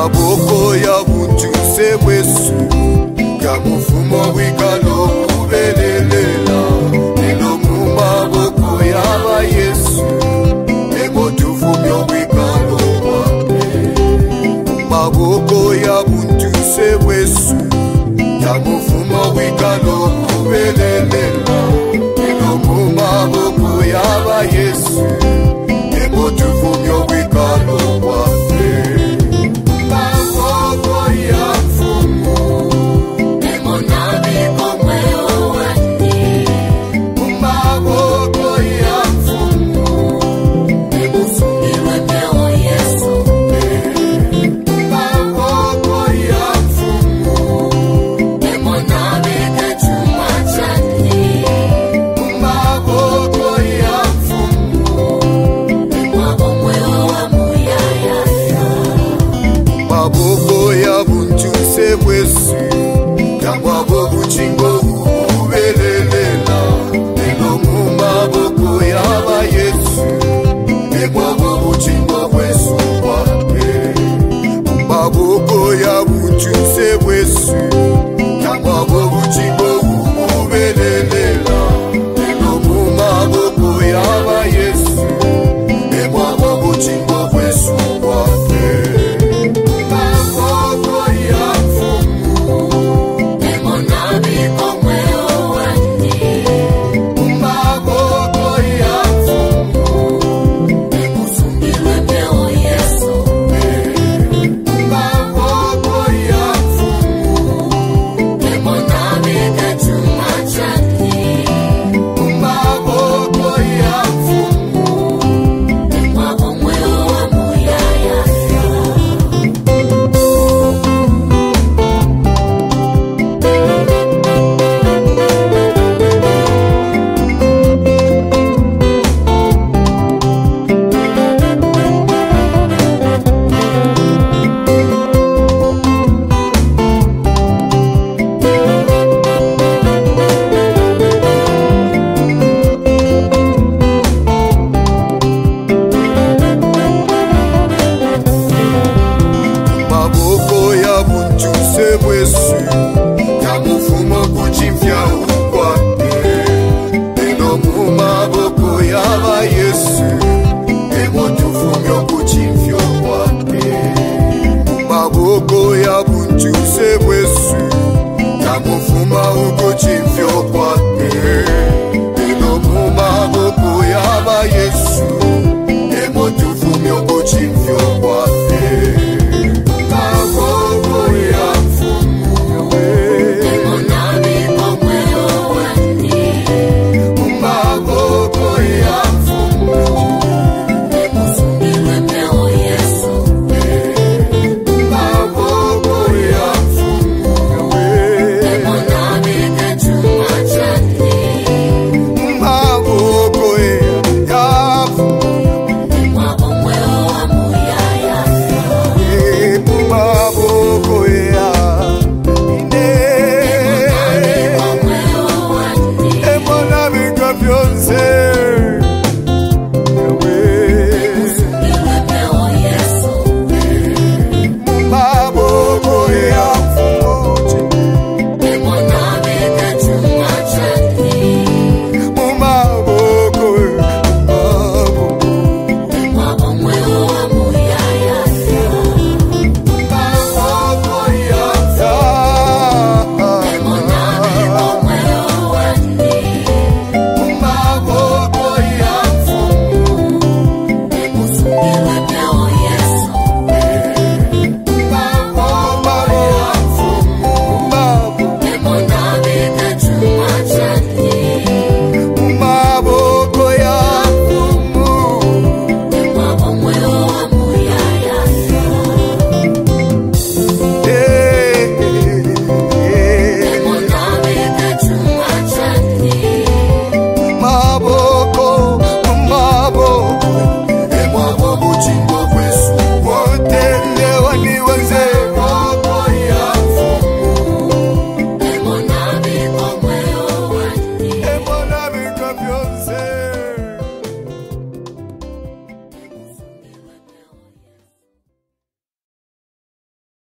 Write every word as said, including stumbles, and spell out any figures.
maboko ya buntu sebwesu kamufumo wikalo kubelelela lelo mu maboko ya Yesu emotufumyo wikalo wape maboko ya buntu sebwesu kamufumo wikalo kubelelela lelo mu maboko ya Yesu emotufumyo wikalo wape maboko ya buntu sebwesu kamwabo buchingo ubelelela lelo mu maboko ya Yesu emwabo buchingo bwesu wape maboko ya buntu sebwesu kamwabo buchingo ubelelela lelo mu maboko ya Yesu emwabo buchingo bwesu wape sebwesu kamufumo kuchimfya ukwape lelo mu maboko ya Yesu emotufumyo kuchimfya ukwape maboko ya buntu sebwesu kamufuma ukuchimfya ukwape lelo mu maboko ya Yesu emotufumyo kuchimfya ukwape